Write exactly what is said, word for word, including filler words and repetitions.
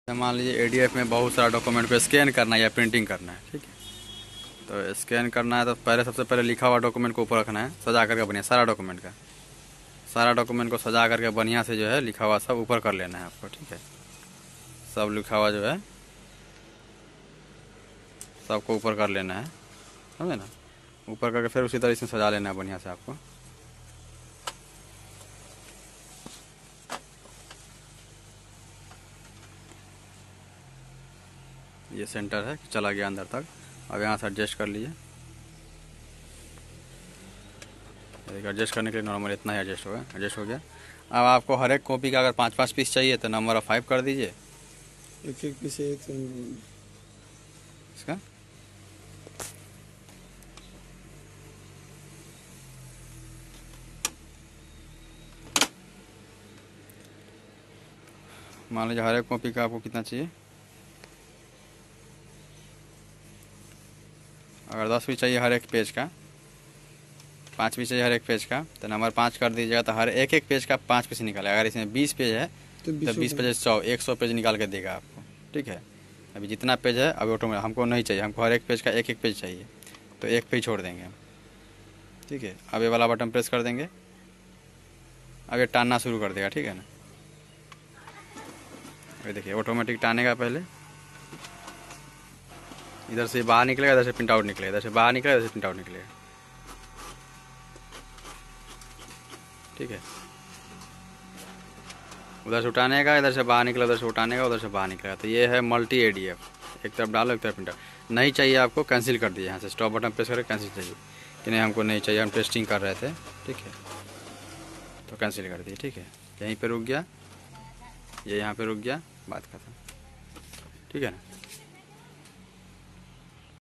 मान लीजिए एडीएफ में बहुत सारा डॉक्यूमेंट को स्कैन करना है या प्रिंटिंग करना है, ठीक है। तो स्कैन करना है तो पहले सबसे पहले लिखा हुआ डॉक्यूमेंट को ऊपर रखना है, सजा करके बढ़िया सारा डॉक्यूमेंट का सारा डॉक्यूमेंट को सजा करके बढ़िया से जो है लिखा हुआ सब ऊपर कर लेना है आपको, ठीक है। सब लिखा हुआ जो है सबको ऊपर कर लेना है, समझे ना। ऊपर करके फिर उसी तरह से सजा लेना है बढ़िया से आपको। ये सेंटर है, चला गया अंदर तक। अब यहाँ से एडजस्ट कर लीजिए। एडजस्ट करने के लिए नॉर्मल इतना ही एडजस्ट होगा, एडजस्ट हो गया। अब आपको हर एक कॉपी का अगर पाँच पाँच पीस चाहिए तो नंबर ऑफ फाइव कर दीजिए। एक एक पीस एक इसका मान लीजिए हर एक कॉपी का आपको कितना चाहिए। अगर दस भी चाहिए हर एक पेज का, पाँच भी चाहिए हर एक पेज का, तो नंबर पाँच कर दीजिएगा तो हर एक एक पेज का पाँच पीस निकालेगा। अगर इसमें बीस पेज है तो बीस पेज सौ एक सौ पेज निकाल के देगा आपको, ठीक है। अभी जितना पेज है अभी ऑटोमेटिक हमको नहीं चाहिए, हमको हर एक पेज का एक एक पेज चाहिए, तो एक पेज छोड़ देंगे हम, ठीक है। अब ये वाला बटन प्रेस कर देंगे, अब ये टानना शुरू कर देगा, ठीक है ना। ये देखिए ऑटोमेटिक टानेगा, पहले इधर से बाहर निकलेगा, इधर से प्रिंट आउट निकलेगा, इधर से बाहर निकलेगा, इधर से प्रिंट आउट निकलेगा, ठीक है। उधर से उठाने का, इधर से बाहर निकला, उधर से उठाने का, उधर से बाहर निकलेगा। तो ये है मल्टी एडीएफ। एक तरफ डालो, एक तरफ प्रिंट आउट। नहीं चाहिए आपको, कैंसिल कर दीजिए। यहाँ से स्टॉप बटन प्रेस करके कैंसिल चाहिए कि नहीं हमको नहीं चाहिए, हम टेस्टिंग कर रहे थे, ठीक है, तो कैंसिल कर दिए, ठीक है। यहीं पे रुक गया, ये यहाँ पे रुक गया, बात खत्म, ठीक है ना।